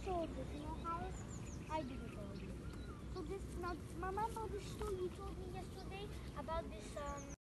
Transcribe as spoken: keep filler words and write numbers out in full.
told this, you know how? I didn't tell you. So this, now, my mom told this story you told me yesterday about this, um,